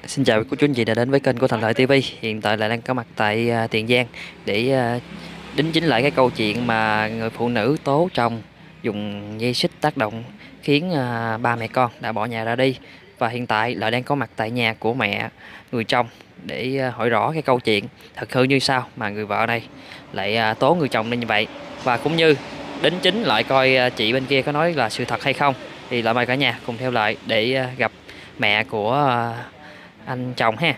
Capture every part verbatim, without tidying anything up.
Xin chào cô chú anh chị đã đến với kênh của Thành Lợi ti vi. Hiện tại là đang có mặt tại uh, Tiền Giang để uh, đính chính lại cái câu chuyện mà người phụ nữ tố chồng dùng dây xích tác động khiến uh, ba mẹ con đã bỏ nhà ra đi. Và hiện tại Lợi đang có mặt tại nhà của mẹ người chồng để uh, hỏi rõ cái câu chuyện thật hư như sao mà người vợ này lại uh, tố người chồng nên như vậy, và cũng như đính chính lại coi uh, chị bên kia có nói là sự thật hay không. Thì Lợi mời cả nhà cùng theo Lợi để uh, gặp mẹ của uh, anh chồng ha.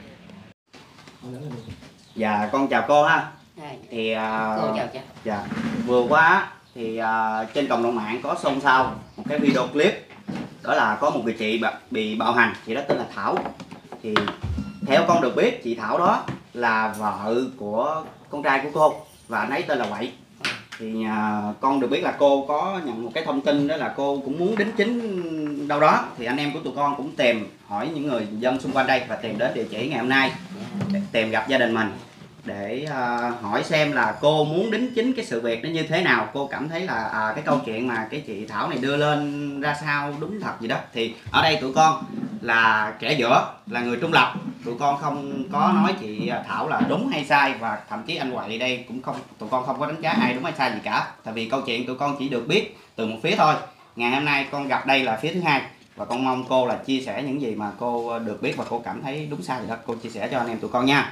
Dạ con chào cô ha. Rồi. Thì uh, Cô chào chị. Dạ vừa qua thì uh, trên cộng đồng mạng có xôn xao một cái video clip, đó là có một người chị bị bạo hành, chị đó tên là Thảo. Thì theo con được biết, chị Thảo đó là vợ của con trai của cô và anh ấy tên là Quậy. Thì uh, con được biết là cô có nhận một cái thông tin, đó là cô cũng muốn đính chính đâu đó. Thì anh em của tụi con cũng tìm hỏi những người dân xung quanh đây và tìm đến địa chỉ ngày hôm nay để tìm gặp gia đình mình để uh, hỏi xem là cô muốn đính chính cái sự việc nó như thế nào. Cô cảm thấy là à, cái câu chuyện mà cái chị Thảo này đưa lên ra sao, đúng thật gì đó. Thì ở đây tụi con là kẻ giữa, là người trung lập, tụi con không có nói chị Thảo là đúng hay sai, và thậm chí anh Quậy đây cũng không, tụi con không có đánh giá ai đúng hay sai gì cả. Tại vì câu chuyện tụi con chỉ được biết từ một phía thôi. Ngày hôm nay con gặp đây là phía thứ hai, và con mong cô là chia sẻ những gì mà cô được biết và cô cảm thấy đúng sai gì đó, cô chia sẻ cho anh em tụi con nha.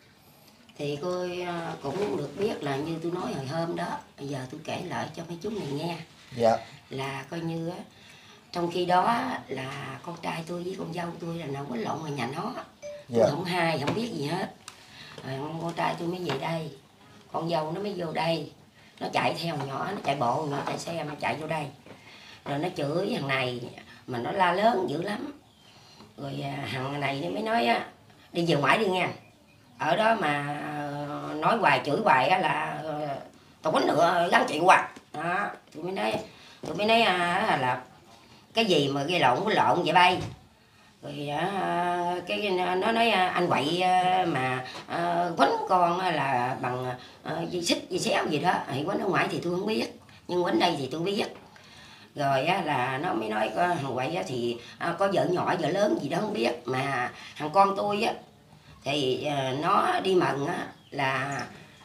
Thì cô cũng được biết là như tôi nói hồi hôm đó, bây giờ tôi kể lại cho mấy chú này nghe. Dạ. Là coi như trong khi đó là con trai tôi với con dâu tôi là nó quấn lộn ở nhà nó. Dạ. Tôi không hay, không biết gì hết. Rồi con trai tôi mới về đây, con dâu nó mới vô đây, nó chạy theo nhỏ, nó chạy bộ, nó chạy xe, nó chạy vô đây. Rồi nó chửi thằng này, mà nó la lớn dữ lắm. Rồi thằng này nó mới nói á, đi về ngoài đi nha. Ở đó mà nói hoài chửi hoài á là tao quánh nữa gắn chuyện hoài đó. Tôi mới nói tôi mới nói à, là cái gì mà gây lộn với lộn vậy bay. Rồi à, cái nó nói anh Quậy mà à, quánh con là bằng à, dây xích dây xéo gì đó. Thì quánh ở ngoài thì tôi không biết, nhưng quánh đây thì tôi biết. Rồi á, là nó mới nói thằng Quậy á, thì à, có vợ nhỏ vợ lớn gì đó không biết, mà thằng con tôi á thì uh, nó đi mần á, là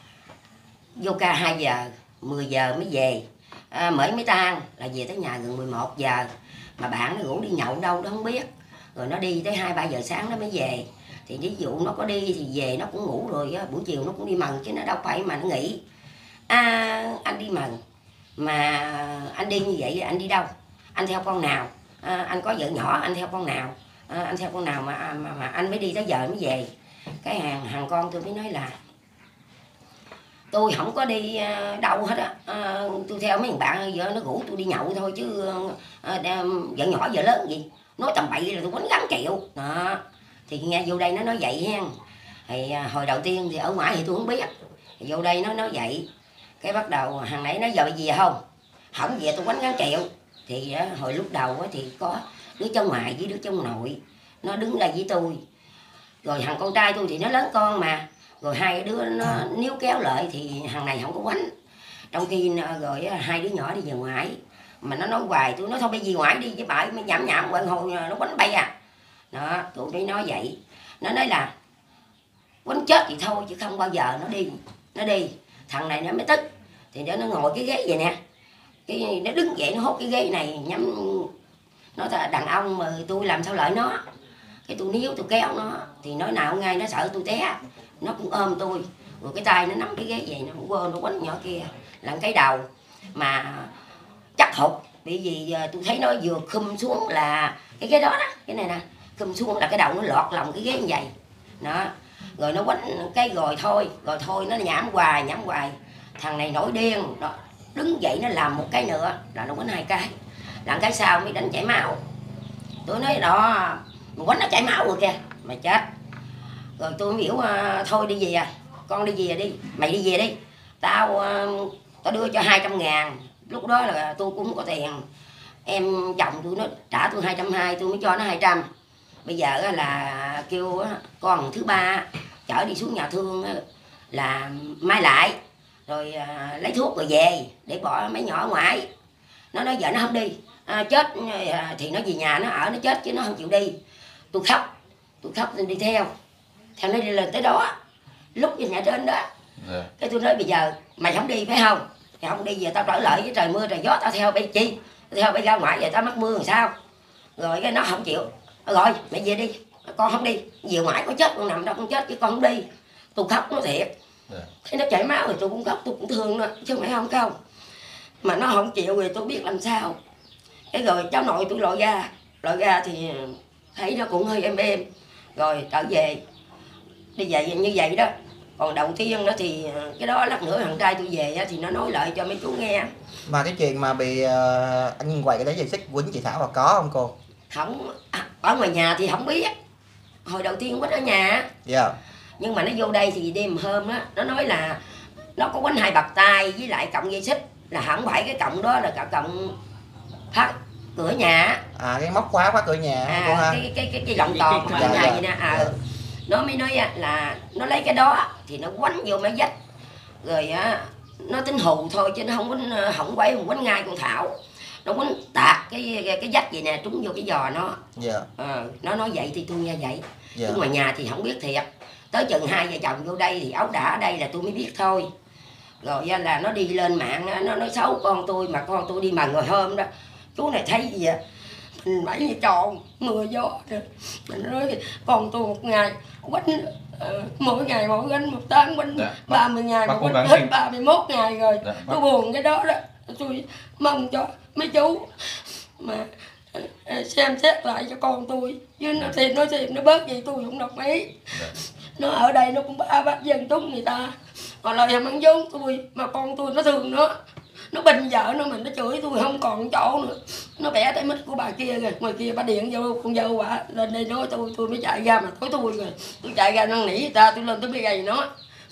vô ca hai giờ, mười giờ mới về, à, mới mới tan là về tới nhà gần mười một giờ, mà bạn nó rủ đi nhậu đâu đó không biết, rồi nó đi tới hai ba giờ sáng nó mới về. Thì ví dụ nó có đi thì về nó cũng ngủ rồi á, buổi chiều nó cũng đi mần chứ nó đâu phải mà nó nghỉ. À, anh đi mần mà anh đi như vậy anh đi đâu, anh theo con nào, à, anh có vợ nhỏ anh theo con nào, à, anh theo con nào mà, mà mà anh mới đi tới giờ mới về. Cái hàng hàng con tôi mới nói là tôi không có đi đâu hết á, à, tôi theo mấy thằng bạn vợ nó rủ tôi đi nhậu thôi chứ à, vợ nhỏ vợ lớn gì nói tầm bậy là tôi quánh gắn chịu đó. Thì nghe vô đây nó nói vậy hen. Thì à, hồi đầu tiên thì ở ngoài thì tôi không biết, thì vô đây nó nói vậy. Cái bắt đầu hàng nãy nói giờ về không, không về tôi quánh gắn chịu. Thì à, hồi lúc đầu á, thì có đứa cháu ngoại với đứa cháu nội nó đứng đây với tôi. Rồi thằng con trai tôi thì nó lớn con mà, rồi hai đứa nó níu kéo lại thì thằng này không có quánh. Trong khi rồi hai đứa nhỏ đi về ngoại, mà nó nói hoài tôi nói thôi bây giờ ngoại đi với bà mới nhảm nhảm quên hồi nó quánh bay à. Đó, tụi mới nói vậy. Nó nói là quánh chết thì thôi chứ không bao giờ nó đi. Nó đi, thằng này nó mới tức. Thì nó ngồi cái ghế vậy nè, cái nó đứng dậy nó hốt cái ghế này nhắm. Nó là đàn ông mà tôi làm sao lợi nó. Cái tôi níu tôi kéo nó thì nói nào ngay nó sợ tôi té, nó cũng ôm tôi, rồi cái tay nó nắm cái ghế vậy nó quên nó quánh nhỏ kia làm cái đầu mà chắc hụt. Bởi vì tôi thấy nó vừa khum xuống là cái ghế đó đó, cái này nè, khum xuống là cái đầu nó lọt lòng cái ghế như vậy đó. Rồi nó quánh cái rồi thôi, rồi thôi nó nhảm hoài nhảm hoài. Thằng này nổi điên, nó đứng dậy nó làm một cái nữa là nó quánh hai cái, làm cái sau mới đánh chảy máu. Tôi nói đó mà quánh nó chảy máu rồi kìa, mày chết. Rồi tôi mới biểu uh, thôi đi về à, con đi về đi, mày đi về đi, tao uh, tao đưa cho hai trăm ngàn. Lúc đó là tôi cũng không có tiền, em chồng tôi nó trả tôi hai trăm hai, tôi mới cho nó hai trăm. Bây giờ là kêu con thứ ba chở đi xuống nhà thương là mai lại, rồi uh, lấy thuốc rồi về để bỏ mấy nhỏ ở ngoài. Nó nói vợ nó không đi, à, chết thì nó về nhà nó ở nó chết chứ nó không chịu đi. Tôi khóc, tôi khóc tôi đi theo theo nó đi lên tới đó, lúc về nhà trên đó. Yeah. Cái tôi nói bây giờ mày không đi phải không, mày không đi giờ tao trở lại với trời mưa trời gió tao theo bay chi, tao theo bay ra ngoài vậy tao mắc mưa làm sao. Rồi cái nó không chịu, rồi mày về đi, con không đi, về ngoài có chết con nằm đâu con chết chứ con không đi. Tôi khóc nó thiệt. Yeah. Thấy nó chảy máu rồi tôi cũng khóc, tôi cũng thương nó chứ mày không không, mà nó không chịu rồi tôi biết làm sao. Cái rồi cháu nội tôi lội ra, lội ra thì thấy nó cũng hơi êm êm, rồi trở về đi về như vậy đó. Còn đầu tiên đó thì cái đó lát nữa thằng trai tôi về thì nó nói lại cho mấy chú nghe. Mà cái chuyện mà bị uh, anh Nhân Quầy cái đấy dây xích quýnh chị Thảo là có không cô? Không, ở ngoài nhà thì không biết, hồi đầu tiên quýnh ở nhà. Dạ. Yeah. Nhưng mà nó vô đây thì đêm hôm đó nó nói là nó có quýnh hai bạc tay với lại cọng dây xích, là không phải cái cọng đó là cả cọng phát cửa nhà. À cái móc khóa khóa cửa nhà. À, cô ha? cái cái cái cái lọng toàn của cửa nhà vậy nè. À, dạ. Nó mới nói là nó lấy cái đó thì nó quánh vô mấy vách rồi á, nó tính hù thôi chứ nó không quánh, không quấy không quánh ngay con Thảo. Nó quánh tạt cái cái, cái vách vậy nè, trúng vô cái giò nó. Dạ. À, nó nói vậy thì tôi nghe vậy. Dạ. Chứ ngoài nhà thì không biết thiệt. Tới chừng hai vợ chồng vô đây thì áo đã ở đây là tôi mới biết thôi. Rồi là nó đi lên mạng nó nói xấu con tôi, mà con tôi đi mần rồi hôm đó chú này thấy gì vậy, mình bảy như tròn mưa gió rồi. Mình nói con tôi một ngày quánh uh, mỗi ngày mỗi gánh một tháng quánh ba mươi ngày mà quánh hết ba mươi mốt ngày rồi. Dạ, tôi buồn cái đó đó. Tôi mong cho mấy chú mà uh, xem xét lại cho con tôi, chứ nó thì nó thì nó bớt gì tôi cũng đồng ý. Dạ. Nó ở đây nó cũng ba bác dân chúng người ta, còn lời hàm ăn vốn tôi, mà con tôi nó thương nó, nó bình vợ nó mà nó chửi tôi không còn chỗ nữa. Nó bẻ tay mít của bà kia rồi, ngoài kia bà điện vô con dâu bà lên đây nói tôi, tôi mới chạy ra mà tối tôi rồi, tôi chạy ra năn nỉ người ta, tôi lên tôi mới gầy nó.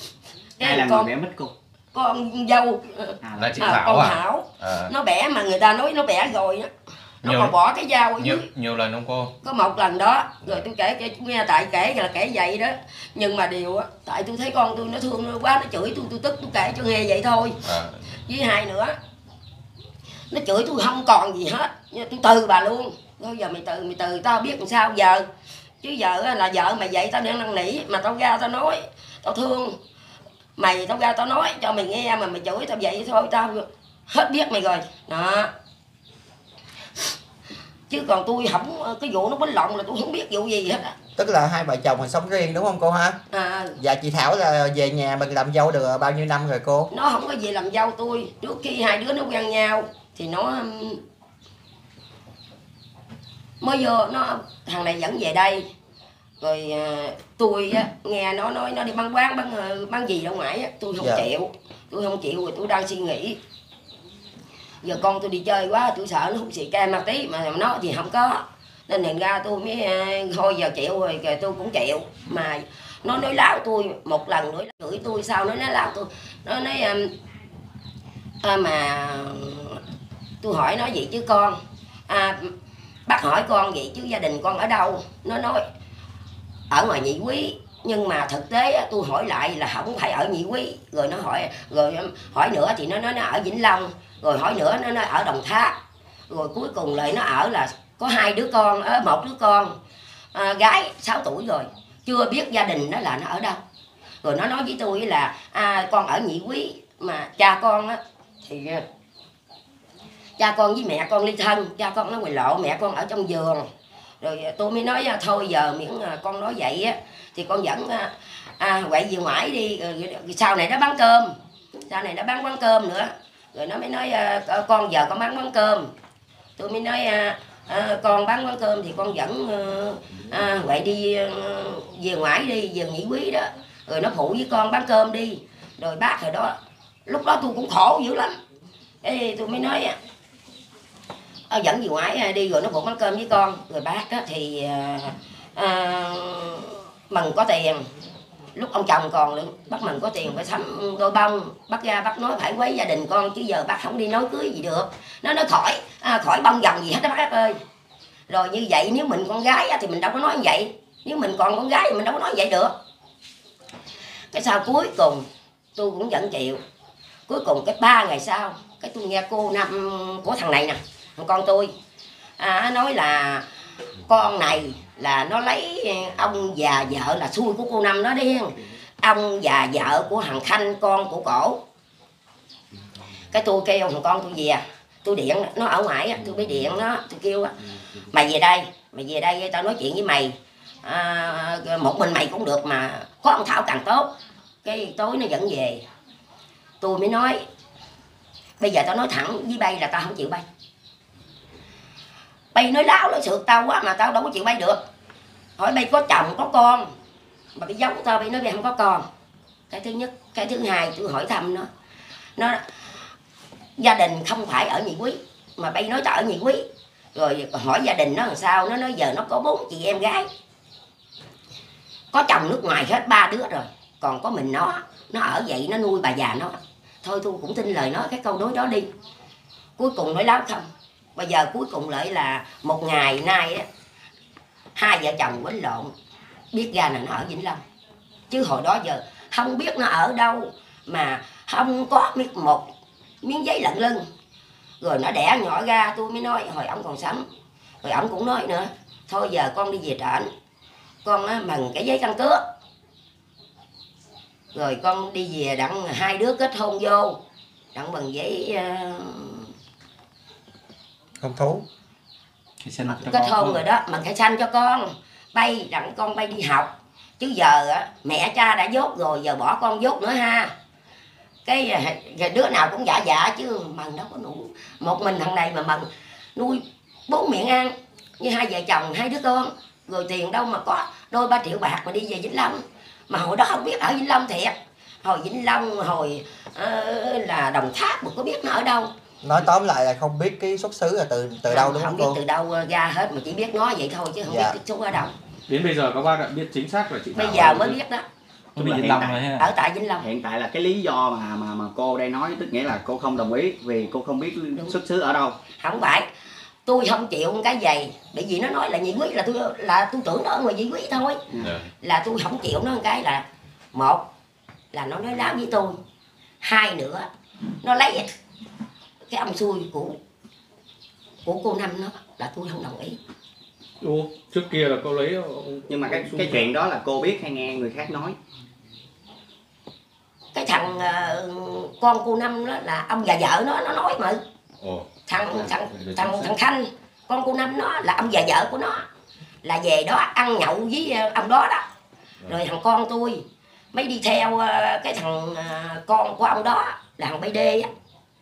Ai là con, người bẻ mít cô? Con dâu à, là chị à, Thảo, con à? Thảo à. Nó bẻ mà người ta nói nó bẻ rồi á, nó nhiều, còn bỏ cái dao ở nhiều, dưới. Nhiều lần không cô? Có một lần đó, rồi tôi kể cho chú nghe, tại kể là kể vậy đó. Nhưng mà điều á, tại tôi thấy con tôi nó thương nó quá, nó chửi tôi, tôi tức tôi kể cho nghe vậy thôi. À. Với hai nữa, nó chửi tôi không còn gì hết, tôi từ bà luôn. Thôi giờ mày từ, mày từ tao biết làm sao giờ. Chứ giờ là vợ mày vậy tao đang năn nỉ, mà tao ra tao nói, tao thương mày, tao ra tao nói cho mày nghe, mà mày chửi tao vậy thôi tao hết biết mày rồi. Đó. Chứ còn tôi không, cái vụ nó quýnh lộn là tôi không biết vụ gì hết á. Tức là hai vợ chồng mình sống riêng đúng không cô ha? À. Dạ chị Thảo là về nhà mình làm dâu được bao nhiêu năm rồi cô? Nó không có về làm dâu tôi. Trước khi hai đứa nó quen nhau thì nó mới vô, nó thằng này dẫn về đây. Rồi tôi á, nghe nó nói nó đi bán quán bán bán gì đâu ngoài á, tôi không dạ. chịu. Tôi không chịu rồi tôi đang suy nghĩ. Giờ con tôi đi chơi quá, tôi sợ nó hút xì ke ma tí, mà nó thì không có. Nên thành ra tôi mới thôi giờ chịu rồi, tôi cũng chịu. Mà nó nói láo tôi một lần nữa, chửi tôi sao nó nói láo tôi. Nó nói à, mà tôi hỏi nó vậy chứ con, à, bác hỏi con vậy chứ gia đình con ở đâu? Nó nói ở ngoài Nhị Quý. Nhưng mà thực tế tôi hỏi lại là không phải ở Nhị Quý. Rồi nó hỏi, rồi hỏi nữa thì nó nói nó ở Vĩnh Long. Rồi hỏi nữa nó nói ở Đồng Tháp. Rồi cuối cùng lại nó ở là có hai đứa con, một đứa con à, gái sáu tuổi rồi, chưa biết gia đình nó là nó ở đâu. Rồi nó nói với tôi là à, con ở Nhị Quý, mà cha con á thì cha con với mẹ con ly thân, cha con ở ngoài lộ, mẹ con ở trong vườn. Rồi tôi mới nói thôi giờ miễn con nói vậy á thì con dẫn à, quậy về ngoại đi, rồi sau này nó bán cơm, sau này nó bán quán cơm nữa. Rồi nó mới nói à, con giờ con bán quán cơm. Tôi mới nói à, à, con bán quán cơm thì con dẫn à, quậy đi à, về ngoại đi, về Nhị Quý đó. Rồi nó phụ với con bán cơm đi. Rồi bác hồi đó, lúc đó tôi cũng khổ dữ lắm. Ê, tôi mới nói à, dẫn về ngoại đi rồi nó phụ bán cơm với con. Rồi bác á, thì à, à, mừng có tiền. Lúc ông chồng còn nữa, bác mừng có tiền phải sắm đôi bông. Bác ra bác nói phải quấy gia đình con, chứ giờ bác không đi nói cưới gì được. Nó nói khỏi à, khỏi bông vòng gì hết đó bác ơi. Rồi như vậy nếu mình con gái á, thì mình đâu có nói như vậy. Nếu mình còn con gái thì mình đâu có nói vậy được. Cái sau cuối cùng tôi cũng vẫn chịu. Cuối cùng cái ba ngày sau, cái tôi nghe cô năm của thằng này nè, thằng con tôi à, nói là con này là nó lấy ông già vợ là xui của cô Năm đó đi, ông già vợ của thằng Khanh con của cổ. Cái tôi kêu thằng con tôi về, tôi điện nó ở ngoài, tôi mới điện nó, tôi kêu mày về đây, mày về đây tao nói chuyện với mày, à, một mình mày cũng được mà có ông Thảo càng tốt. Cái tối nó dẫn về, tôi mới nói bây giờ tao nói thẳng với bay là tao không chịu bay. Bay nói láo nói sượt tao quá mà tao đâu có chịu bay được. Hỏi bay có chồng có con mà bay giấu tao, bay nói bay không có con. Cái thứ nhất. Cái thứ hai tôi hỏi thăm nó, nó gia đình không phải ở Nhị Quý mà bay nói tao ở Nhị Quý. Rồi hỏi gia đình nó làm sao, nó nói giờ nó có bốn chị em gái, có chồng nước ngoài hết ba đứa rồi, còn có mình nó, nó ở vậy nó nuôi bà già nó. Thôi tôi cũng tin lời nó cái câu nói đó đi. Cuối cùng nói láo không. Bây giờ cuối cùng lại là một ngày nay á, hai vợ chồng quýnh lộn, biết ra là nó ở Vĩnh Long. Chứ hồi đó giờ không biết nó ở đâu, mà không có biết một miếng giấy lận lưng. Rồi nó đẻ nhỏ ra tôi mới nói hồi ổng còn sống. Rồi ổng cũng nói nữa, thôi giờ con đi về trển, con á, mừng cái giấy căn cước. Rồi con đi về đặng hai đứa kết hôn vô, đặng bằng giấy uh, Hôn thú. kết hôn rồi đó, mình phải sanh cho con. Bay đặng con bay đi học. Chứ giờ á, mẹ cha đã dốt rồi, giờ bỏ con dốt nữa ha. Cái đứa nào cũng dạ dạ chứ mần đâu có đủ. Một mình thằng này mà mần nuôi bốn miệng ăn như hai vợ chồng hai đứa con. Rồi tiền đâu mà có đôi ba triệu bạc mà đi về Vĩnh Long. Mà hồi đó không biết ở Vĩnh Long thiệt. Hồi Vĩnh Long, hồi uh, là Đồng Tháp mà có biết nó ở đâu. Nói tóm lại là không biết cái xuất xứ là từ từ không, đâu đúng không, không cô? biết từ đâu ra hết, mà chỉ biết nói vậy thôi chứ không dạ. biết cái số ở đâu. Đến bây giờ các bác đã biết chính xác là chị Thảo bây giờ mới biết đó. Tức là hiện tại, ở tại Vĩnh Long. Hiện tại là cái lý do mà mà mà cô đây nói tức nghĩa là cô không đồng ý vì cô không biết đúng. Xuất xứ ở đâu. Không phải, tôi không chịu cái giày, bởi vì nó nói là Nhị Quý, là tôi là tôi tưởng nó ở ngoài Nhị Quý thôi. Yeah. Là tôi không chịu nó cái là một là nó nói láo với tôi, hai nữa nó lấy cái ông xui của của cô Năm nó, là tôi không đồng ý. Ủa, trước kia là cô lấy. Nhưng mà cái cái chuyện đó là cô biết hay nghe người khác nói? Cái thằng uh, con cô Năm đó là ông già vợ nó nó nói mà. Ồ. Thằng thằng thằng thằng Khanh con cô Năm nó là ông già vợ của nó, là về đó ăn nhậu với ông đó đó. Rồi thằng con tôi mới đi theo uh, cái thằng uh, con của ông đó là thằng Bay Đê á,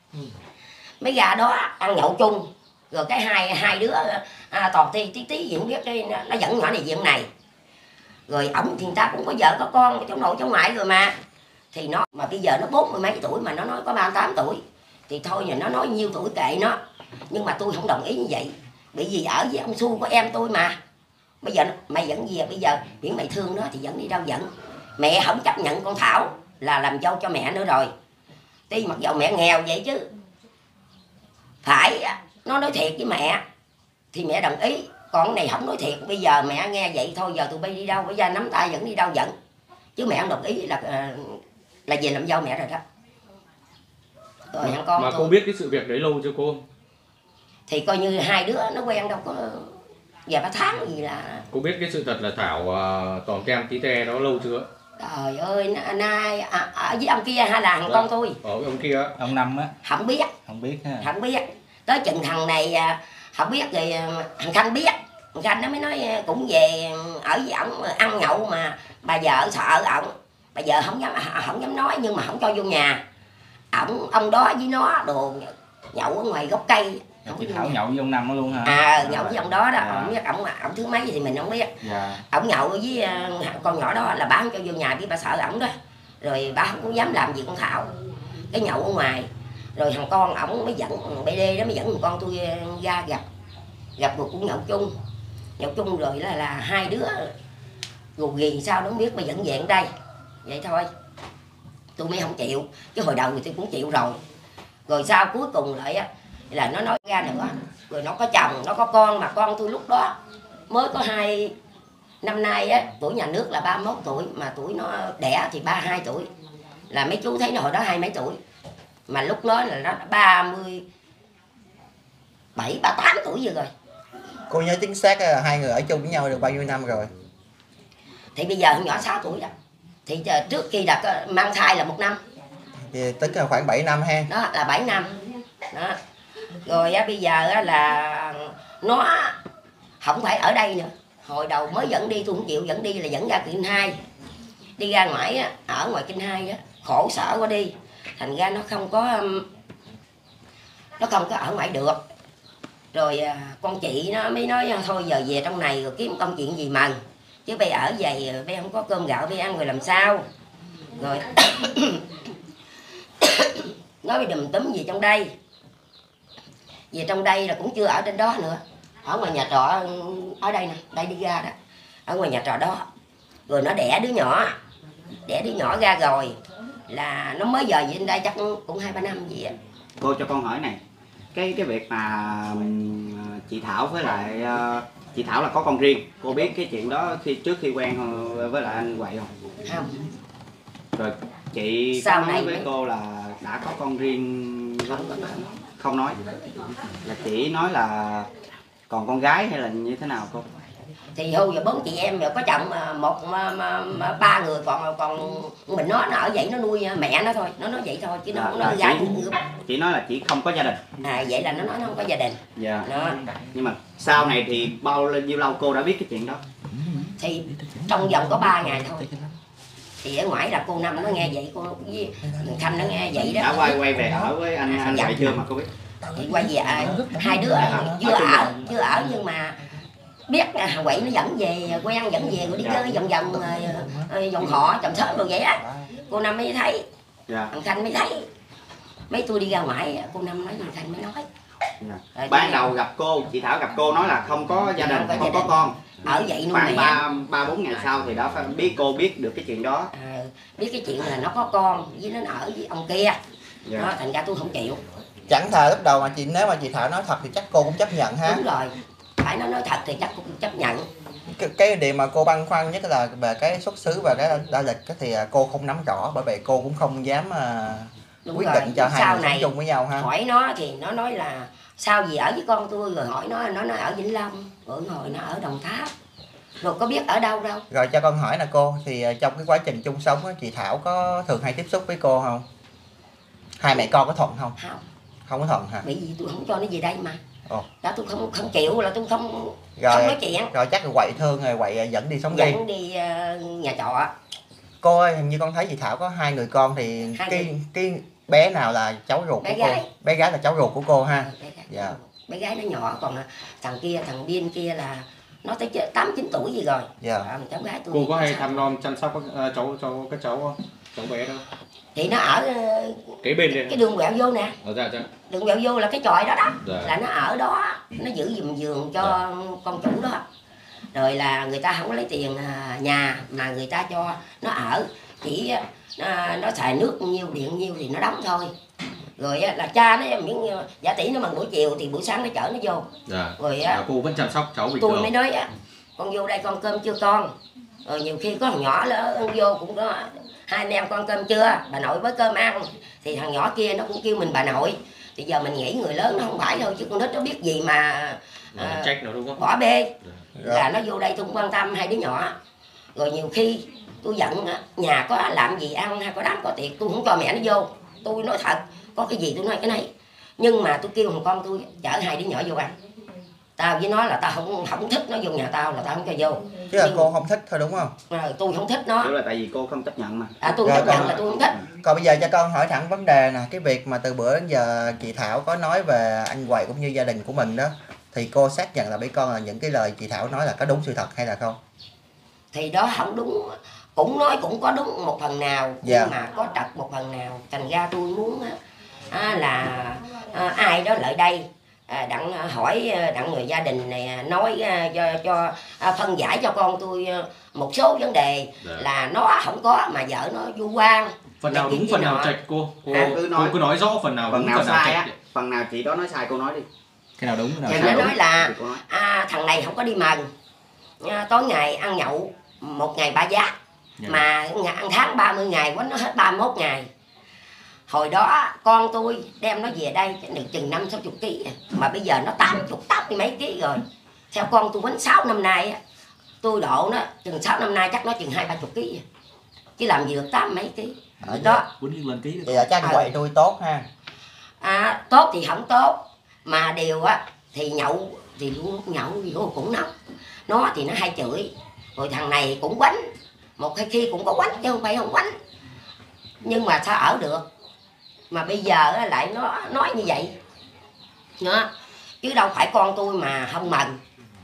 mới ra đó ăn nhậu chung. Rồi cái hai hai đứa à, tò ti tí tí gì không biết, cái nó dẫn nhỏ này diện này. Rồi ổng thì người ta cũng có vợ có con cháu nội cháu ngoại rồi mà, thì nó mà bây giờ nó bốn mươi mấy tuổi mà nó nói có ba mươi tám tuổi thì thôi nhà nó nói nhiêu tuổi kệ nó. Nhưng mà tôi không đồng ý như vậy, bởi vì ở với ông Xu của em tôi mà. Bây giờ mày dẫn về, bây giờ biển mày thương nó thì dẫn đi đâu dẫn. Mẹ không chấp nhận con Thảo là làm dâu cho mẹ nữa rồi, tuy mặc dầu mẹ nghèo vậy chứ phải nó nói thiệt với mẹ thì mẹ đồng ý, còn cái này không nói thiệt. Bây giờ mẹ nghe vậy thôi, giờ tụi bay đi đâu, bây giờ nắm tay dẫn đi đâu dẫn, chứ mẹ không đồng ý là là về làm dâu mẹ rồi đó. Rồi thằng con mà tôi, cô biết cái sự việc đấy lâu chưa cô? thì coi như hai đứa nó quen đâu có vài ba tháng gì là. Cô biết cái sự thật là Thảo uh, tòm kem tí te đó lâu chưa? Trời ơi, nay à, ở với ông kia hay là thằng con tôi? Ở với ông kia. Ông Năm á. Không biết. Không biết ha. Không biết. Tới chừng thằng này không biết rồi thằng Khanh biết. Thằng Khanh nó mới nói cũng về ở với ổng ăn nhậu mà bà vợ sợ ổng. Bà vợ không dám không dám nói nhưng mà không cho vô nhà. Ổng ông đó với nó đồ nhậu ở ngoài gốc cây. Chị Thảo nhậu với ông Năm đó luôn hả? À, nhậu với ông đó đó, dạ. Không biết ổng ổng thứ mấy thì mình không biết. Dạ. Ổng nhậu với con nhỏ đó là bà không cho vô nhà vì bà sợ ổng đó. Rồi bà không có dám làm gì con Thảo. Cái nhậu ở ngoài. Rồi thằng con ổng mới dẫn thằng bê đê đó mới dẫn thằng con tôi ra gặp. Gặp rồi cũng nhậu chung. Nhậu chung rồi là là hai đứa gù ghì sao đó không biết mà dẫn về đây. Vậy thôi. Tôi mới không chịu, chứ hồi đầu thì tôi cũng chịu rồi. Rồi sau cuối cùng lại á là nó nói ra nữa, rồi nó có chồng, nó có con, mà con tôi lúc đó mới có hai năm nay á, tuổi nhà nước là ba mươi mốt tuổi, mà tuổi nó đẻ thì ba mươi hai tuổi, là mấy chú thấy nó hồi đó hai mấy tuổi, mà lúc đó là nó ba mươi bảy, ba mươi tám tuổi rồi rồi, Cô nhớ chính xác là hai người ở chung với nhau được bao nhiêu năm rồi? Thì bây giờ con nhỏ sáu tuổi rồi. Thì trước khi đặt mang thai là một năm. Thì tính là khoảng bảy năm ha. Đó là bảy năm. Đó. Rồi á, bây giờ á, là nó không phải ở đây nữa. Hồi đầu mới dẫn đi tôi không chịu dẫn đi, là dẫn ra Kinh Hai. Đi ra ngoài á, ở ngoài Kinh Hai á, khổ sở quá đi. Thành ra nó không có nó không có ở ngoài được. Rồi à, con chị nó mới nói thôi giờ về trong này rồi kiếm công chuyện gì mần. Chứ bây ở vậy bây không có cơm gạo bây ăn rồi làm sao. Rồi nói bị đùm túm gì trong đây. Về trong đây là cũng chưa ở trên đó nữa. Ở ngoài nhà trọ ở đây nè, đây đi ra đó. Ở ngoài nhà trọ đó. Rồi nó đẻ đứa nhỏ. Đẻ đứa nhỏ ra rồi là nó mới giờ về trên đây chắc cũng hai ba năm gì á. Cô cho con hỏi này, cái cái việc mà chị Thảo với lại uh, chị Thảo là có con riêng, cô biết cái chuyện đó khi trước khi quen với lại anh Quậy không? Không. Rồi chị Sau có nói này với mới... cô là đã có con riêng không? Không nói. Là chỉ nói là còn con gái hay là như thế nào cô? Thì hưu giờ bốn chị em rồi có chồng một mà, mà, mà ba người, còn còn mình nó nó ở vậy nó nuôi mẹ nó thôi, nó nói vậy thôi chứ nó không nói gái. Chỉ nói là chỉ không có gia đình. À vậy là nó nói nó không có gia đình. Dạ. Đó. Nhưng mà sau này thì bao nhiêu lâu cô đã biết cái chuyện đó? Thì trong vòng có ba ngày thôi. Thì ở ngoài là cô Năm nó nghe vậy, cô với Thanh nó nghe vậy đó. Đã quay quay về ở với anh anh Quậy chưa mà cô biết? Thì quay về à, hai đứa chưa ở chưa ở nhưng mà biết thằng Quậy nó dẫn về quen dẫn về rồi đi chơi vòng vòng vòng họ chồng sớm rồi vậy á. Cô Năm mới thấy. Dạ. Thằng Thanh mới thấy. Mấy tôi đi ra ngoài cô Năm nói gì Thanh mới nói. Dạ. Ban đầu gặp cô, chị Thảo gặp cô nói là không có gia đình, không, không có con. Ở vậy nuôi khoảng ba ba bốn ngày sau thì đó phải biết cô biết được cái chuyện đó. À, biết cái chuyện là nó có con với nó ở với ông kia. Dạ. Đó, thành ra tôi không chịu. Chẳng thà lúc đầu mà chị nếu mà chị Thảo nói thật thì chắc cô cũng chấp nhận ha. Đúng rồi. Phải nó nói thật thì chắc cũng chấp nhận. Cái, cái điều mà cô băn khoăn nhất là về cái xuất xứ và cái đã lịch thì cô không nắm rõ, bởi vậy cô cũng không dám uh, quyết rồi. định cho hai người sống chung với nhau ha. Hỏi nó thì nó nói là sao gì ở với con tôi, rồi hỏi nó nó nói ở Vĩnh Long, rồi hồi nó ở Đồng Tháp, rồi có biết ở đâu đâu. Rồi cho con hỏi là cô thì trong cái quá trình chung sống á, chị Thảo có thường hay tiếp xúc với cô không? Hai mẹ con có thuận không? Không. Không có thuận hả? Bởi vì tôi không cho nó về đây mà. Ồ. Đó tôi không không chịu là tôi không rồi, không nói chuyện. Rồi chắc là Quậy thương rồi Quậy dẫn đi sống dẫn riêng. Dẫn đi uh, nhà trọ. Cô ơi, hình như con thấy chị Thảo có hai người con thì hai cái người. cái bé nào là cháu ruột bé của gái. cô? Bé gái là cháu ruột của cô ha. À, bé gái. Dạ. Bé gái nó nhỏ, còn thằng kia thằng điên kia là nó tới tám chín tuổi gì rồi. Dạ. À, cháu gái tôi. Cô có hay thăm nom chăm sóc các cháu cho các cháu không? Cháu bé đâu? Thì nó ở cái bên đây, cái đường quẹo vô nè. Ở dạ, dạ. Đường quẹo vô là cái chòi đó đó. Dạ. Là nó ở đó, nó giữ giùm giường cho dạ. con chủ đó. Rồi là người ta không có lấy tiền nhà mà người ta cho nó ở, chỉ nó, nó xài nước nhiêu điện nhiêu thì nó đóng thôi. Rồi là cha nó miễn giả tỷ nó bằng buổi chiều thì buổi sáng nó chở nó vô. Dạ. Rồi dạ, cô vẫn chăm sóc cháu bình tôi thường. mới nói con vô đây con cơm chưa con. Rồi nhiều khi có thằng nhỏ lớn vô cũng có hai anh em con cơm chưa, bà nội với cơm ăn, thì thằng nhỏ kia nó cũng kêu mình bà nội. Thì giờ mình nghĩ người lớn nó không phải thôi chứ con nít nó biết gì mà à, trách nó đúng không? Bỏ bê. Dạ. Là nó vô đây tôi cũng quan tâm hai đứa nhỏ. Rồi nhiều khi tôi giận nhà có làm gì ăn hay có đám có tiệc tôi không cho mẹ nó vô. Tôi nói thật, có cái gì tôi nói cái này. Nhưng mà tôi kêu thằng con tôi chở hai đứa nhỏ vô ăn. Tao với nó là tao không không thích nó vô nhà tao là tao không cho vô. Chứ là nhưng... cô không thích thôi đúng không? À, tôi không thích nó. Đó là tại vì cô không chấp nhận mà. À tôi không chấp nhận là tôi không thích. Còn bây giờ cho con hỏi thẳng vấn đề nè, cái việc mà từ bữa đến giờ chị Thảo có nói về anh Quậy cũng như gia đình của mình đó, thì cô xác nhận là với con là những cái lời chị Thảo nói là có đúng sự thật hay là không? Thì đó không đúng, cũng nói cũng có đúng một phần nào, dạ. Nhưng mà có trật một phần nào. Thành ra tôi muốn á, là à, ai đó lại đây à, đặng hỏi đặng người gia đình này nói à, cho, cho à, phân giải cho con tôi một số vấn đề. Dạ. Là nó không có mà vợ nó vu oan. Phần nào đúng phần nào trạch cô? Cô, à, cứ nói, cô cứ nói rõ phần nào phần đúng nào phần sai nào á, phần nào chị đó nói sai cô nói đi. Cái nào đúng cái nào sai? Nó nói là à, thằng này không có đi mần, à, tối ngày ăn nhậu một ngày ba giác. Yeah. Mà ăn tháng ba mươi ngày quá nó hết ba mươi mốt ngày. Hồi đó con tôi đem nó về đây được chừng năm sáu chục ký, mà bây giờ nó tám chục tám mươi mấy ký rồi. theo con tôi quánh sáu năm nay á, tôi độ nó chừng sáu năm nay chắc nó chừng hai ba chục ký chứ làm gì được tám mấy ký đó. Quýnh lên ký Vậy là chắc anh Quậy nuôi tốt ha. À, tốt thì không tốt mà điều á thì nhậu thì luôn nhậu gì cũng nóng, nó thì nó hay chửi, rồi thằng này cũng quánh, một hai khi cũng có quánh chứ không phải không quánh, nhưng mà sao ở được, mà bây giờ lại nó nói như vậy đó. Chứ đâu phải con tôi mà không mần,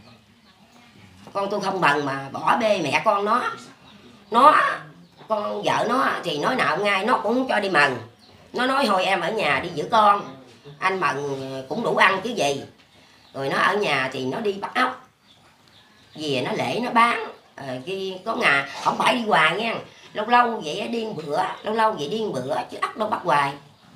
con tôi không mần mà bỏ bê mẹ con nó, nó con vợ nó thì nói nào ngay nó cũng cho đi mần, nó nói thôi em ở nhà đi giữ con, anh mần cũng đủ ăn chứ gì, rồi nó ở nhà thì nó đi bắt ốc về nó lễ nó bán à, khi có ngày không phải đi hoài nha, lâu lâu vậy đi bữa, lâu lâu vậy đi bữa chứ ốc đâu bắt hoài.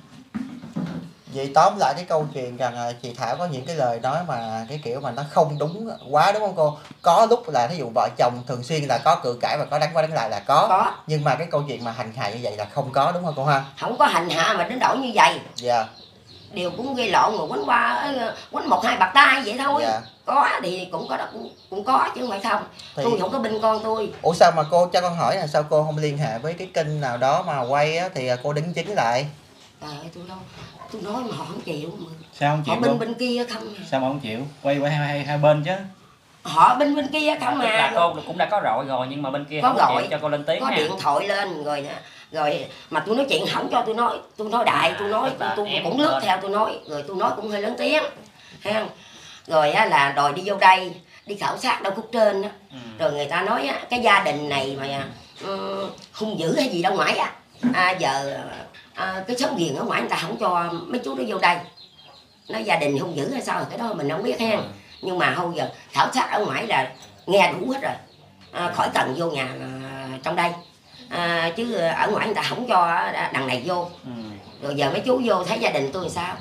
Vậy tóm lại cái câu chuyện rằng chị Thảo có những cái lời nói mà cái kiểu mà nó không đúng quá, đúng không cô? Có lúc là thí dụ vợ chồng thường xuyên là có cự cãi và có đánh qua đánh lại là có, có. Nhưng mà cái câu chuyện mà hành hạ như vậy là không có, đúng không cô ha? Không có hành hạ mà đến đổi như vậy. Dạ. Yeah. Điều cũng gây lộn rồi quánh qua quánh một hai bạc tay vậy thôi. Dạ. Có thì cũng có cũng, cũng có chứ không phải không. Thì... tôi không có binh con tôi. Ủa sao mà cô cho con hỏi là sao cô không liên hệ với cái kênh nào đó mà quay á, thì cô đính chính lại? Trời ơi tôi đâu, tôi nói mà họ không chịu mà. Sao không chịu? Họ bên bên kia không. Sao mà không chịu? Quay qua hai, hai, hai bên chứ. Họ bên bên kia không mà. Là cô cũng đã có gọi rồi nhưng mà bên kia có không gọi chịu cho cô lên tiếng. Có ha. điện thoại lên rồi rồi mà tôi nói chuyện không cho tôi nói, tôi nói đại, tôi nói tôi, tôi cũng lướt theo tôi nói, rồi tôi nói cũng hơi lớn tiếng ha. Rồi á, là đòi đi vô đây đi khảo sát đâu khúc trên á. Ừ. Rồi người ta nói á, cái gia đình này mà um, hung dữ hay gì đâu ngoại á, à, giờ à, cái xóm giềng ở ngoài người ta không cho mấy chú nó vô đây, nói gia đình hung dữ hay sao cái đó mình không biết ha. Ừ. Nhưng mà hôm giờ khảo sát ở ngoài là nghe đủ hết rồi, à, khỏi cần vô nhà à, trong đây, à, chứ ở ngoài người ta không cho đằng này vô. Ừ. Rồi giờ mấy chú vô thấy gia đình tôi làm sao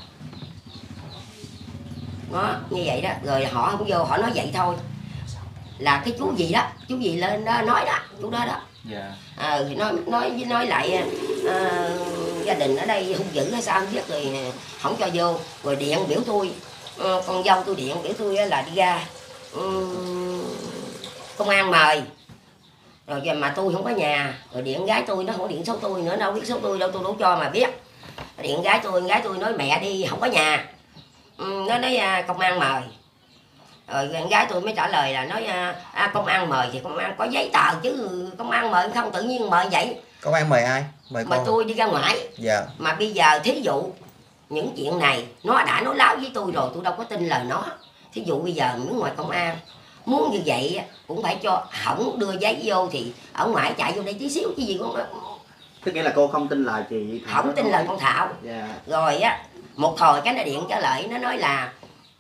đó, như vậy đó, rồi họ không vô, họ nói vậy thôi, là cái chú gì đó, chú gì lên đó nói đó, chú đó đó. Yeah. À, nói nói nói lại à, gia đình ở đây hung dữ hay sao không biết, rồi không cho vô, rồi điện biểu tôi, à, con dâu tôi điện biểu tôi là đi ra um, công an mời, rồi mà tôi không có nhà, rồi điện gái tôi nó không điện số tôi nữa, đâu biết số tôi đâu, tôi đâu cho mà biết. Điện gái tôi, gái tôi nói mẹ đi không có nhà, um, nó nói à, công an mời. Rồi con gái tôi mới trả lời là nói à, công an mời thì công an có giấy tờ chứ công an mời không tự nhiên mời vậy. Công an mời ai? Mời mà tôi đi ra ngoài. Dạ. Mà bây giờ thí dụ những chuyện này nó đã nói láo với tôi rồi, tôi đâu có tin lời nó. Thí dụ bây giờ nước ngoài công an muốn như vậy cũng phải cho hỏng đưa giấy vô, thì ở ngoài chạy vô đây tí xíu cái gì cũng. Tức nghĩa là cô không tin lời chị Thảo? Không tin lời con Thảo. Yeah. Rồi á một hồi cái nó điện trả lời, nó nói là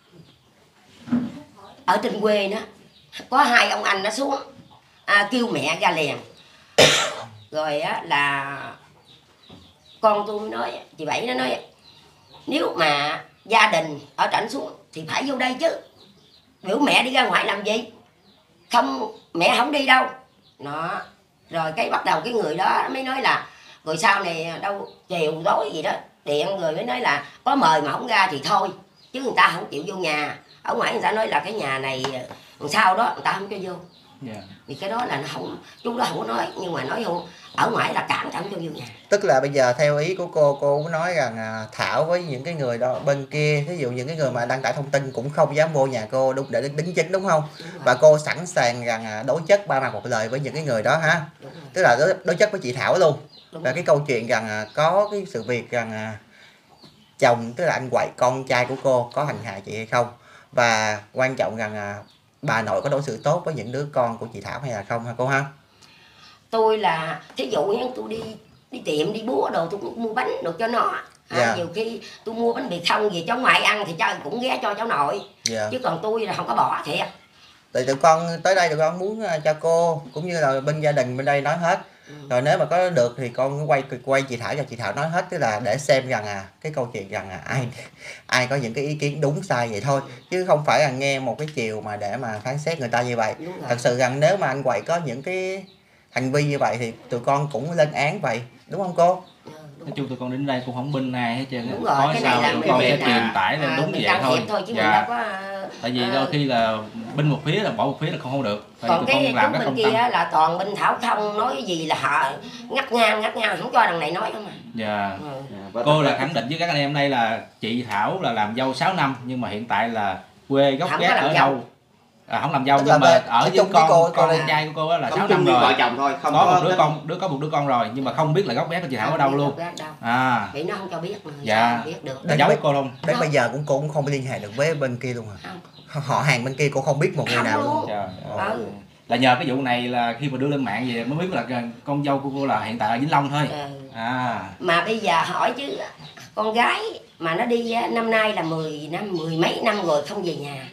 ở trên quê nó có hai ông anh nó xuống à, kêu mẹ ra liền. Rồi á là con tôi nói, chị Bảy nó nói nếu mà gia đình ở trển xuống thì phải vô đây chứ, biểu mẹ đi ra ngoài làm gì, không mẹ không đi đâu nó. Rồi cái bắt đầu cái người đó mới nói là rồi sau này đâu chiều tối gì đó điện, người mới nói là có mời mà không ra thì thôi, chứ người ta không chịu vô nhà. Ở ngoài người ta nói là cái nhà này sau đó người ta không cho vô. Yeah. Thì cái đó là nó không, chú đó không có nói, nhưng mà nói không, ở ngoài là cản không cho vô nhà. Tức là bây giờ theo ý của cô, cô cũng nói rằng à, Thảo với những cái người đó bên kia, ví dụ những cái người mà đăng tải thông tin cũng không dám vô nhà cô đúng để đính chính, đúng không? Đúng. Và cô sẵn sàng rằng à, đối chất ba mặt một lời với những cái người đó ha. Tức là đối, đối chất với chị Thảo luôn. Đúng. Và cái câu chuyện rằng à, có cái sự việc rằng à, chồng tức là anh Quậy con trai của cô có hành hạ chị hay không, và quan trọng rằng à, bà nội có đối xử tốt với những đứa con của chị Thảo hay là không hả cô ha? Tôi là thí dụ như tôi đi đi tiệm đi búa đồ, tôi cũng mua bánh đồ cho nó. À, yeah. Nhiều khi tôi mua bánh mì không gì cháu ngoại ăn thì cháu cũng ghé cho cháu nội. Yeah. Chứ còn tôi là không có bỏ thiệt. Thì tụi con tới đây tụi con muốn cho cô cũng như là bên gia đình bên đây nói hết. Ừ. Rồi nếu mà có được thì con quay quay chị Thảo cho chị Thảo nói hết, tức là để xem rằng à cái câu chuyện rằng à ai ai có những cái ý kiến đúng sai vậy thôi, chứ không phải là nghe một cái chiều mà để mà phán xét người ta như vậy. Thật sự rằng nếu mà anh Quậy có những cái hành vi như vậy thì tụi con cũng lên án vậy, đúng không cô? Nói chung tụi con đến đây cũng không binh ai hết trơn. Đúng rồi, có cái sao này tụi con sẽ truyền tải lên à, đúng như vậy thôi, thôi. thôi chứ dạ. mình đâu có Tại vì đôi khi là binh một phía là bỏ một phía là không không được. Tại còn tụi cái con làm chúng cái bên không kia tâm. là toàn bên Thảo không, nói gì là họ ngắt ngang ngắt ngang không cho đằng này nói không à. Dạ. Ừ. Cô là khẳng định với các anh em đây là chị Thảo là làm dâu sáu năm nhưng mà hiện tại là quê gốc Không gác có làm ở dâu. đâu? À, không làm dâu Tức nhưng là mà về- ở ở với chung với con cô- con cô con đây. trai của cô á là Sống sáu chung năm như rồi. vợ chồng thôi, không Có có một đứa kết- con đứa có một đứa con rồi nhưng mà không biết là gốc gác của chị Thảo ở đâu Không biết luôn. gốc gác đâu. À, Vì nó không cho biết mà dạ. sao biết được. là giấu cô luôn. Đến bây giờ cũng cô cũng không liên hệ được với bên kia luôn hả? Không. Họ hàng bên kia cô không biết một người Không nào luôn. luôn. Trời ơi. Ừ. Là nhờ cái vụ này là khi mà đưa lên mạng về mới biết là con dâu của cô là hiện tại ở Vĩnh Long thôi. Ừ. À, Mà bây giờ hỏi chứ con gái mà nó đi á, năm nay là mười năm mười mấy năm rồi không về nhà,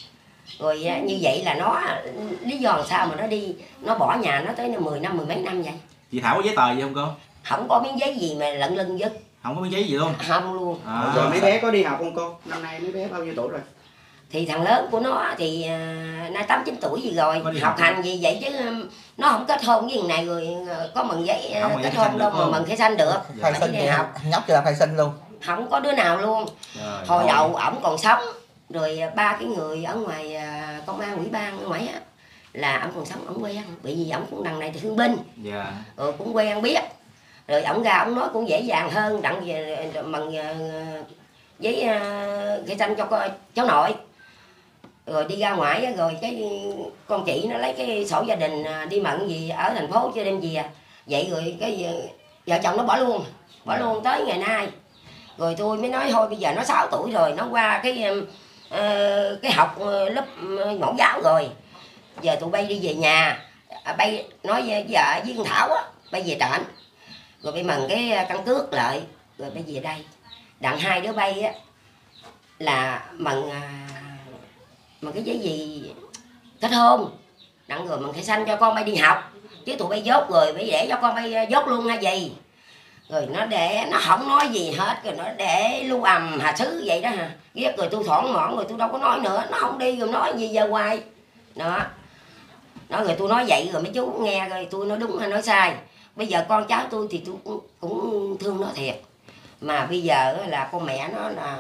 rồi á, như vậy là nó lý do làm sao mà nó đi, nó bỏ nhà nó tới mười năm mười mấy năm vậy. chị Thảo có giấy tờ gì không cô? Không có miếng giấy gì mà lận lưng dứt, Không có miếng giấy gì luôn. không luôn. À. Rồi mấy bé có đi học không cô? Năm nay mấy bé bao nhiêu tuổi rồi? Thì thằng lớn của nó thì à, nay tám chín tuổi gì rồi, Có đi học học hành gì vậy chứ um, nó không kết hôn với thằng này rồi à, có mừng giấy à, Không, mừng kết giấy hôn sinh đâu được mà không? mừng khai sinh được. Khai Phải sinh đi thì học. nhóc cho làm khai sinh luôn. Không có đứa nào luôn. Trời Hồi ơi. đầu ổng còn sống rồi à, ba cái người ở ngoài à, công an ủy ban ở ngoài á là ổng còn sống, ổng quen, bởi vì ổng cũng đằng này thì thương binh Dạ. rồi cũng quen biết, rồi ổng ra ổng nói cũng dễ dàng hơn đặng về bằng à, giấy à, khai sinh cho con, cháu nội. Rồi đi ra ngoài á, rồi cái con chị nó lấy cái sổ gia đình à, đi mận gì ở thành phố cho đem về, vậy rồi cái à, vợ chồng nó bỏ luôn bỏ Dạ. luôn tới ngày nay. Rồi tôi mới nói thôi bây giờ nó sáu tuổi rồi, nó qua cái uh, cái học uh, lớp uh, mẫu giáo rồi, giờ tụi bay đi về nhà, à, bay nói với vợ với con Thảo á, bay về trển rồi bay mần cái căn cước lại rồi bay về đây, đặng hai đứa bay á là mần uh, mần cái giấy gì kết hôn, đặng rồi mần khai sinh cho con bay đi học, chứ tụi bay dốt rồi bay để cho con bay dốt luôn hay gì. Rồi nó để nó không nói gì hết, rồi nó để lưu ầm hà sứ vậy đó hả, ghét rồi tôi thoảng mỏn rồi tôi đâu có nói nữa, nó không đi rồi nói gì giờ hoài đó. Nói rồi tôi nói vậy rồi mấy chú nghe rồi tôi nói đúng hay nói sai. Bây giờ con cháu tôi thì tôi cũng, cũng thương nó thiệt, mà bây giờ là con mẹ nó là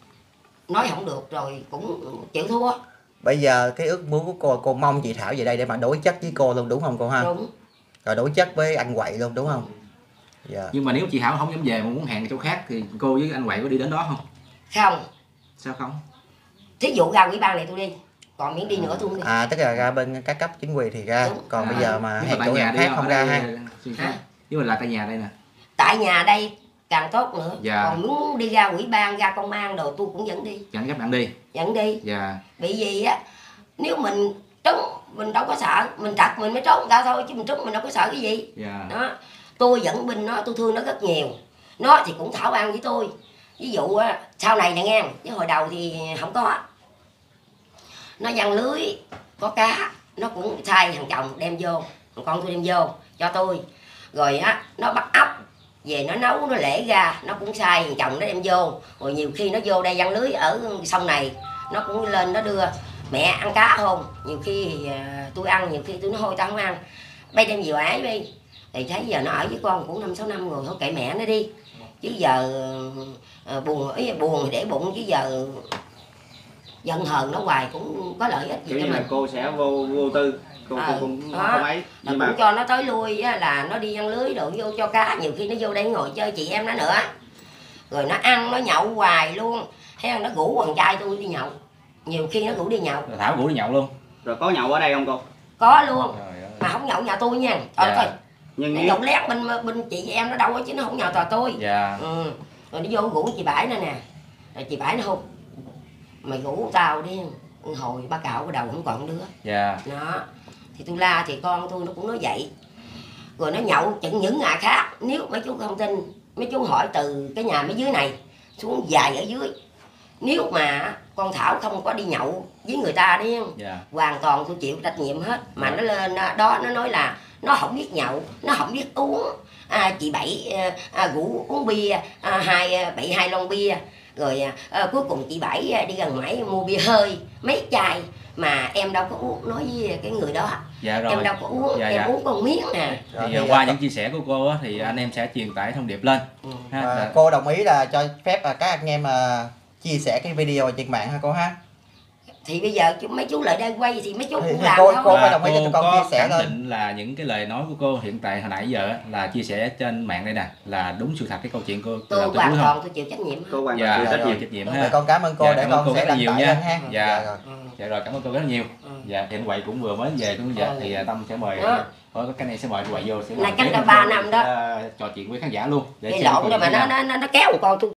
nói không được rồi cũng chịu thua. Bây giờ cái ước muốn của cô, cô mong chị Thảo về đây để mà đối chất với cô luôn đúng không cô ha? Đúng. Rồi đối chất với anh Quậy luôn đúng không? Dạ. Nhưng mà nếu chị Thảo không dám về mà muốn hẹn chỗ khác thì cô với anh Quậy có đi đến đó không? Không, Sao không? thí dụ ra ủy ban này tôi đi, còn miễn đi nữa tôi không đi. À tức là ra bên các cấp chính quyền thì ra, Đúng. còn À, bây giờ mà nếu hẹn tại chỗ nhà nào đi khác ở không đây, ra ha. Hả? Nếu mà là tại nhà đây nè. Tại nhà đây càng tốt nữa. Dạ. Còn muốn đi ra ủy ban, ra công an đồ tôi cũng dẫn đi, Dẫn các bạn đi. dẫn đi. Dạ. Bị gì á, nếu mình trúng mình đâu có sợ, mình trật mình mới trốn người ta thôi, chứ mình trúng mình đâu có sợ cái gì. Dạ. Đó, tôi dẫn binh nó, tôi thương nó rất nhiều. Nó thì cũng thảo an với tôi. Ví dụ á, sau này nè nghe, chứ hồi đầu thì không có. Nó giăng lưới có cá, nó cũng sai thằng chồng đem vô, thằng con tôi đem vô cho tôi. Rồi á, nó bắt ốc về nó nấu nó lễ ra, nó cũng sai thằng chồng nó đem vô. Rồi nhiều khi nó vô đây giăng lưới ở sông này, nó cũng lên nó đưa mẹ ăn cá không. Nhiều khi thì à, tôi ăn, nhiều khi tôi nói thôi tao không ăn, bay đem về ái đi. Thì thấy giờ nó ở với con cũng năm sáu năm rồi, thôi kệ mẹ nó đi. Chứ giờ à, buồn ý buồn để bụng, chứ giờ giận hờn nó hoài cũng có lợi ích gì Kiểu cho như là mình. cô sẽ vô vô tư, cô, Ờ, cô cũng đó. không ấy. Là Nhưng cũng mà cho nó tới lui á, là nó đi ăn lưới đồ vô cho cá, nhiều khi nó vô đây ngồi chơi chị em nó nữa. Rồi nó ăn nó nhậu hoài luôn, hay nó rủ thằng trai tôi đi nhậu, nhiều khi nó rủ đi nhậu. Rồi Thảo rủ đi nhậu luôn. rồi có nhậu ở đây không cô? Có luôn, Trời ơi. mà không nhậu nhà tôi nha. Trời Dạ. ơi, Nhưng nó nếu nhậu lét bên bên chị em nó đâu á, chứ nó không nhậu tòa tôi. Dạ. Ừ. Rồi nó vô rủ chị Bãi nữa nè, rồi chị Bãi nó hôn mày rủ tao đi, hồi ba cạo cái đầu không còn đứa. Dạ. Đó, thì tôi la thì con tôi nó cũng nói vậy. Rồi nó nhậu chừng những ngày khác, nếu mấy chú không tin, mấy chú hỏi từ cái nhà mấy dưới này xuống dài ở dưới, nếu mà con Thảo không có đi nhậu với người ta đi, Dạ. hoàn toàn tôi chịu trách nhiệm hết. Mà nó lên đó nó nói là nó không biết nhậu, nó không biết uống. À, chị Bảy à, rủ uống bia, à, hai Bảy hai lon bia, rồi à, cuối cùng chị Bảy đi gần ngoài mua bia hơi mấy chai, mà em đâu có uống. Nói với cái người đó, Dạ rồi. em đâu có uống, Dạ, em dạ. uống con miếng nè. Rồi, Thì thì uh, qua những chia sẻ của cô á, thì anh em sẽ truyền tải thông điệp lên. Ừ. Ha. à, Dạ. cô đồng ý là cho phép à, các anh em à, chia sẻ cái video trên mạng ha cô ha? thì bây giờ chú- mấy chú lại đây quay thì mấy chú Thì- cũng thì làm cô- thôi. cô phải Và đồng ý cho tụi con có chia sẻ khẳng lên. định là những cái lời nói của cô hiện tại hồi nãy giờ á, là chia sẻ trên mạng đây nè là đúng sự thật cái câu chuyện cô từ Tôi đầu tới hoàn cuối toàn không? tôi chịu trách nhiệm hết. Cô hoàn Dạ, toàn chịu trách rồi, nhiệm. trách nhiệm Vậy ha. con cảm ơn cô Dạ, để cảm ơn con cô sẽ rất là đăng nhiều tải nha. lên ha. Dạ. rồi. Ừ. Dạ rồi, cảm ơn cô rất là nhiều. Ừ. Dạ thì anh Quậy cũng vừa mới về cũng giờ Ừ. thì à, Tâm sẽ mời Đó. có cái này sẽ mời anh Quậy vô sẽ Này ngồi cách kế đã bên ba cô năm để, đó. à, trò chuyện với khán giả luôn để Cái xem lộn câu đó chuyện mà thế nó nào. nó nó nó kéo con tôi